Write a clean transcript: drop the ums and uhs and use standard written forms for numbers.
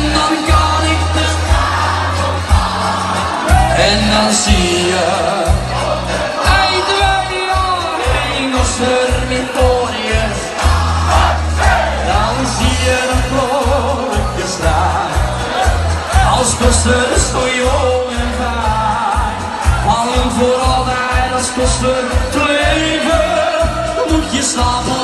En dan kan ik de straat op gaan. En dan zie je uit 2 jaar Engels dormitorium. Dan zie je een klokje staan. Als koster voor jong en vaak. Hangen voor altijd als koster te leven. Moet je slapen.